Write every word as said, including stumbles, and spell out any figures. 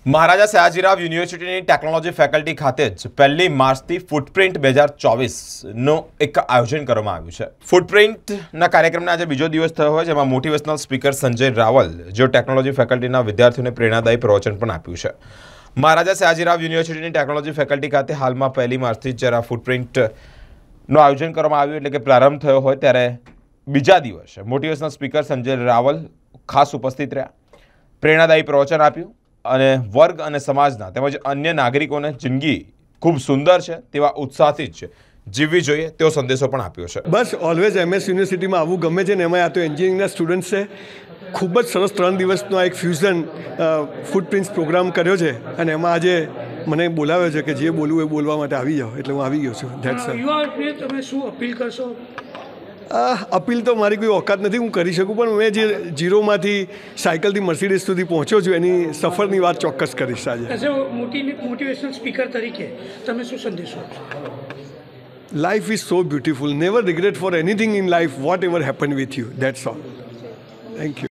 મહારાજા સયાજીરાવ યુનિવર્સિટીની technology faculty ખાતે જ પહેલી માર્ચથી ફૂટપ્રિન્ટ બે હજાર ચોવીસનું એક આયોજન કરવામાં આવ્યું છે। ફૂટપ્રિન્ટના કાર્યક્રમના આજે બીજો દિવસ થયો હોય, જેમાં મોટિવેશનલ સ્પીકર સંજય રાવલ, જેઓ ટેકનોલોજી ફેકલ્ટીના વિદ્યાર્થીઓને પ્રેરણાદાયી પ્રવચન પણ આપ્યું છે। મહારાજા સયાજીરાવ યુનિવર્સિટીની ટેકનોલોજી ફેકલ્ટી ખાતે હાલમાં પહેલી માર્ચથી જ્યારે આ ફૂટપ્રિન્ટનું આયોજન કરવામાં આવ્યું, એટલે કે પ્રારંભ થયો હોય, ત્યારે બીજા દિવસે મોટિવેશનલ સ્પીકર સંજય રાવલ ખાસ ઉપસ્થિત રહ્યા, પ્રેરણાદાયી પ્રવચન આપ્યું અને વર્ગ અને સમાજના તેમજ અન્ય નાગરિકોને જિંદગી ખૂબ સુંદર છે તેવા ઉત્સાહથી જ જીવવી જોઈએ તેવો સંદેશો પણ આપ્યો છે। બસ ઓલવેઝ એમએસ યુનિવર્સિટીમાં આવવું ગમે છે ને, એમાં આ તો એન્જિનિયરિંગના સ્ટુડન્ટ્સ છે। ખૂબ જ સરસ ત્રણ દિવસનો એક ફ્યુઝન ફૂટપ્રિન્ટ્સ પ્રોગ્રામ કર્યો છે અને એમાં આજે મને બોલાવ્યો છે કે જે બોલવું એ બોલવા માટે આવી જાઓ, એટલે હું આવી ગયો છું। ધેટ્સ યુવાઓને તમે શું અપીલ કરશો? અપીલ તો મારી કોઈ ઓકાત નથી, હું કરી શકું, પણ મેં જે ઝીરોમાંથી સાયકલથી મર્સિડીઝ સુધી પહોંચ્યો છું એની સફરની વાત ચોક્કસ કરીશ આજે। એઝ અ મોટિવેશનલ સ્પીકર તરીકે તમે શું સંદેશો આપશો? Life is so beautiful, never regret for anything in life, whatever happen with you, that's all. Thank you.